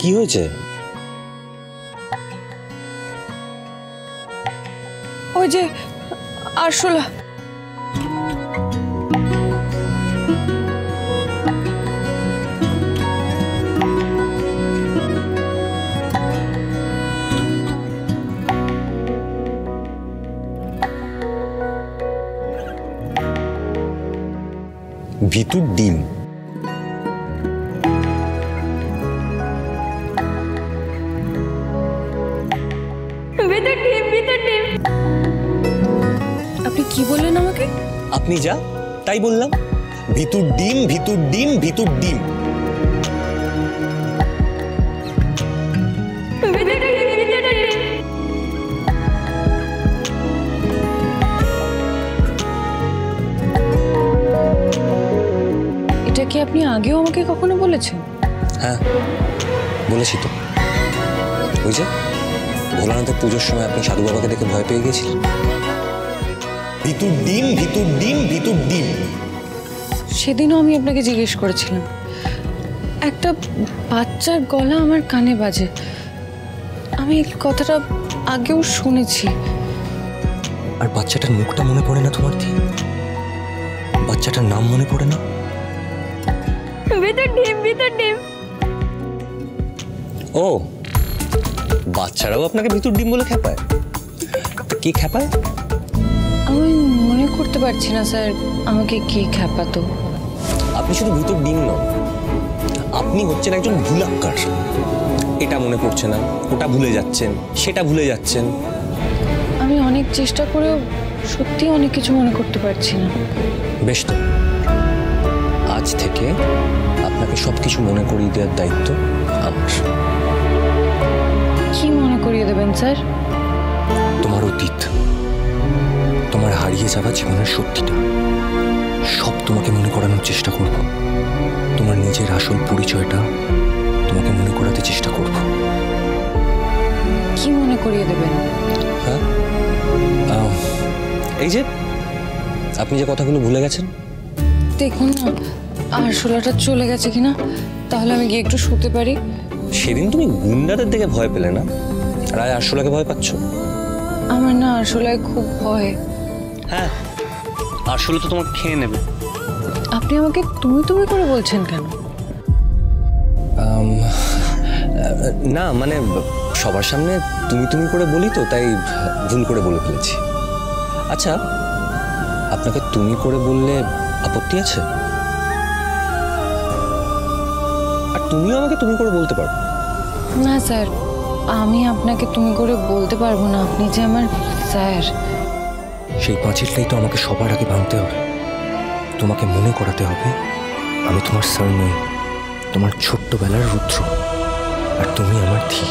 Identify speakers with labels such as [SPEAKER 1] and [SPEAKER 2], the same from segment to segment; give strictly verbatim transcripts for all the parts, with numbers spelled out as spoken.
[SPEAKER 1] কি হয়েছে?
[SPEAKER 2] ওই যে আরশোলা।
[SPEAKER 1] ভিতুর ডিম?
[SPEAKER 2] আপনি কি বললেন আমাকে?
[SPEAKER 1] আপনি যা তাই বললাম। ভিতুর ডিম, ভিতুর ডিম, ভিতুর ডিম।
[SPEAKER 2] এটা কি আপনি আগেও আমাকে কখনো বলেছেন?
[SPEAKER 1] হ্যাঁ বলেছি তো। ওই যে ভোলানাথের পুজোর সময় আপনি সাধু বাবাকে দেখে ভয় পেয়ে গেছিলেন। ভিতুর ডিম, ভিতুর ডিম, ভিতুর ডিম।
[SPEAKER 2] সেদিনও আমি আপনাকে জিজ্ঞেস করেছিলাম। একটা বাচ্চার গলা আমার কানে বাজে। আমি এই কথাটা আগেও শুনেছি।
[SPEAKER 1] আর বাচ্চাটার মুখটা মনে পড়ে না তোমার? দিয়ে বাচ্চাটার নাম মনে পড়ে না?
[SPEAKER 2] ভিতুর ডিম, ভিতুর ডিম।
[SPEAKER 1] ও, বাচ্চারাও আপনাকে ভিতুর ডিম বলে খেপায়? কি খেপায়?
[SPEAKER 2] আমি মনে করতে পারছি না স্যার আমাকে কি খেপাতো।
[SPEAKER 1] আপনি শুধু ভিতুর ডিম নন, আপনি হচ্ছেন একজন ভুলাক্কার। এটা মনে পড়ছে না, ওটা ভুলে যাচ্ছেন, সেটা ভুলে যাচ্ছেন।
[SPEAKER 2] আমি অনেক চেষ্টা করেও সত্যি অনেক কিছু মনে করতে পারছি না।
[SPEAKER 1] বেশ তো, আজ থেকে আপনাকে সবকিছু মনে করিয়ে দেওয়ার দায়িত্ব আমার।
[SPEAKER 2] কি মনে করিয়ে দেবেন স্যার?
[SPEAKER 1] তোমার অতীত, তোমার হারিয়ে যাওয়া জীবনের সত্যিটা সব তোমাকে মনে করানোর চেষ্টা করব। তোমার নিজের আসল পরিচয়টা তোমাকে মনে করাতে চেষ্টা করব।
[SPEAKER 2] কি মনে করিয়ে দেবেন?
[SPEAKER 1] হ্যাঁ, এই যে আপনি যে কথাগুলো ভুলে গেছেন।
[SPEAKER 2] দেখুন না আরশোলাটা চলে গেছে কিনা, তাহলে আমি গিয়ে একটু শুতে পারি।
[SPEAKER 1] সেদিন তুমি গুন্ডাদের দেখে ভয় পেলে না, আর আজ আরশোলাকে ভয় পাচ্ছ?
[SPEAKER 2] আমার না আরশোলায় খুব ভয়।
[SPEAKER 1] হ্যাঁ, আরশোলা তো তোমাকে খেয়ে নেবে।
[SPEAKER 2] আপনি আমাকে তুমি তুমি করে বলছেন কেন?
[SPEAKER 1] না মানে সবার সামনে তুমি তুমি করে বলি তো, তাই ভুল করে বলে ফেলেছি। আচ্ছা, আপনাকে তুমি করে বললে আপত্তি আছে? আর তুমিও আমাকে তুমি করে বলতে পারো।
[SPEAKER 2] না স্যার, আমি আপনাকে তুমি করে বলতে পারবো না। আপনি যে আমার স্যার।
[SPEAKER 1] সেই পাঁচিলটাই তো আমাকে সবার আগে ভাঙতে হবে। তোমাকে মনে করাতে হবে আমি তোমার স্যার নই, তোমার ছোট্টবেলার রুদ্র, আর তুমি আমার ধি।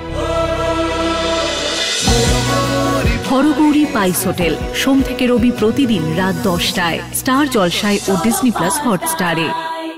[SPEAKER 3] হরগৌরী পাইস হোটেল, সোম থেকে রবি প্রতিদিন রাত দশটায় স্টার জলসায় ও ডিজনি প্লাস হটস্টারে।